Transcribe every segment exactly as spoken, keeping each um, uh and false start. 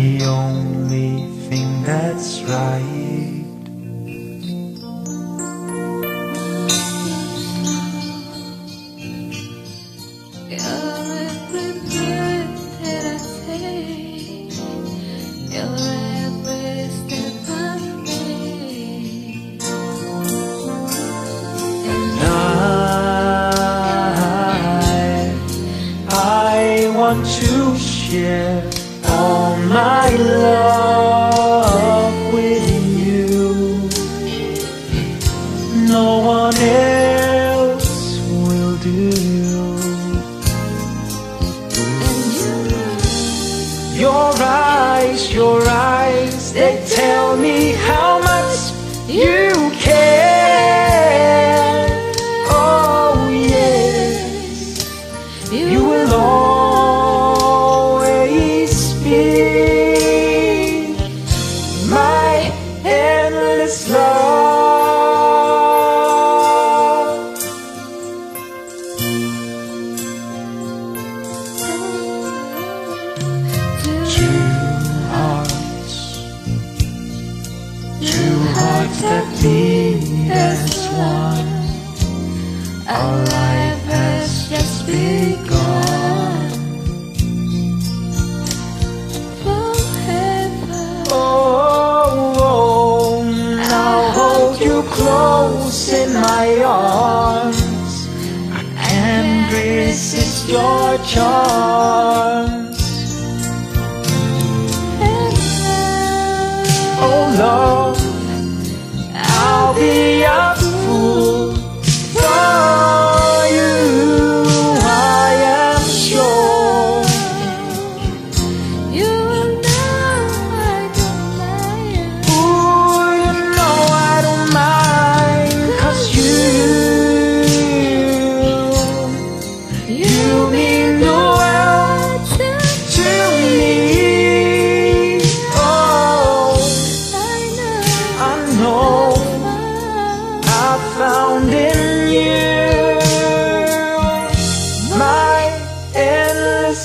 the only thing that's right. You're every breath that I take. You're every step I make. And I, I want to share all my love with you. No one else will do. Your eyes, your eyes, they tell me how much you care. Oh yes, you will always be my endless love. Two hearts, two hearts that beat as one. Our life has just begun. Forever. Oh, oh, I'll hold you close in my arms. I can't resist your charms. Oh Lord, I'll be a fool for you, I am sure. You know I don't mind. Ooh, you know I don't mind, 'cause you, you mean the world to me. Oh, I know I found in you my endless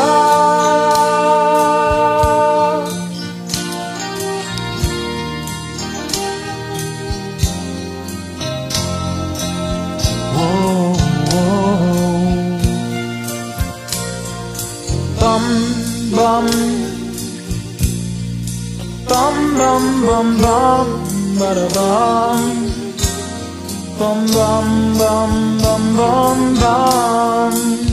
love. Whoa, whoa. Bum, bum, bum, bum, bum, bum, bada bum, bum, bum, bum, bum, bum, bum.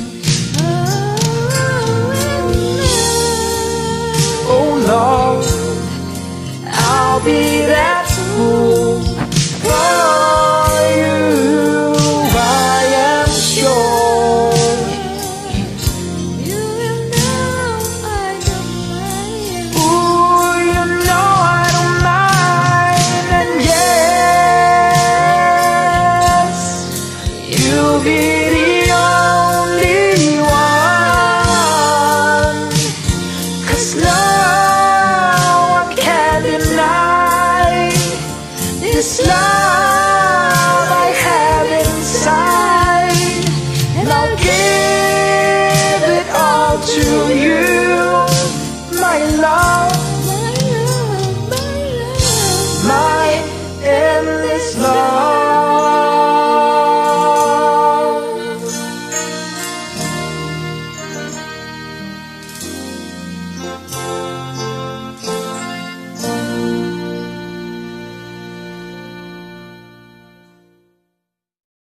Oh Lord, I'll be that fool for you, I am sure. You know I don't mind. Ooh, you know I don't mind, and yes, you'll be the only one. 'Cause now I can't deny this love I have inside, and I'll give it all to you, my love, My love, my love. my endless love.